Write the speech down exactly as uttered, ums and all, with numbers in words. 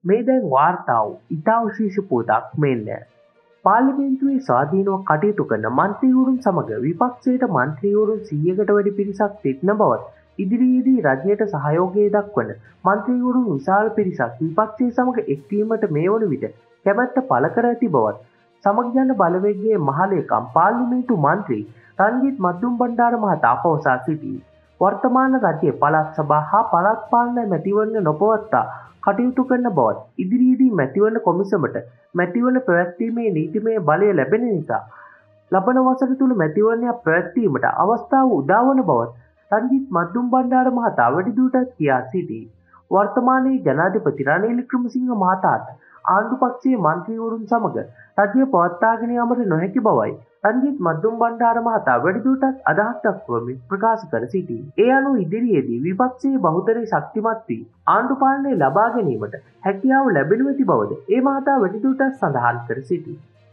මේ දැන් වාර්තා වූ ඉතා විශේෂ පුවතක් මෙන්න. පාර්ලිමේන්තුවේ ස්වාධීනව කටයුතු කරන මන්ත්‍රීවරුන් සමග විපක්ෂයට මන්ත්‍රීවරුන් සීයකට වැඩි පිරිසක් සිටින බවත් ඉදිරියේදී රජයට සහයෝගය දක්වන මන්ත්‍රීවරුන් විශාල පිරිසක් විපක්ෂය සමග එක්වීමට මේ වන විට කැමැත්ත පළ කර ඇති බවත් සමග ජන බලවේගයේ මහලේකම් පාර්ලිමේන්තු මන්ත්‍රී රංජිත් මද්දුම්බණ්ඩාර මහතා පවසා සිටියි. වර්තමාන රජයේ පළාත් සභා හා පළාත් පාලන මැතිවරණ නොපවත්වා කටයුතු කරන බවත් ඉදිරියේදී මැතිවරණ කොමිසමට මැතිවරණ පැවැත්වීමේ නීතිමය බලය ලැබෙන නිසා ලබන වසර තුල මැතිවරණයක් පැවැත්වීමට අවස්ථාව උදාවන බවත් රංජිත් මද්දුම්බණ්ඩාර මහතා වැඩිදුරටත් කියා සිටියි. වර්තමානයේ ජනාධිපති රනිල් වික්‍රමසිංහ මහතාට ආණ්ඩු පක්ෂයේ මන්ත්‍රීවරුන් සමග රජය පවත්වාගෙන යාමට නොහැකි බවයි රංජිත් මද්දුම්බණ්ඩාර මහතා වැඩිදුරටත් අදහස් දක්වමින් ප්‍රකාශ කර සිටියි. ඒ අනුව ඉදිරියේදී විපක්ෂයේ බහුතරය ශක්තිමත් වී ආණ්ඩු පාලනය ලබා ගැනීමට හැකියාව ලැබෙනු ඇති බවද ඒ මහතා වැඩිදුරටත් සඳහන් කර සිටියි.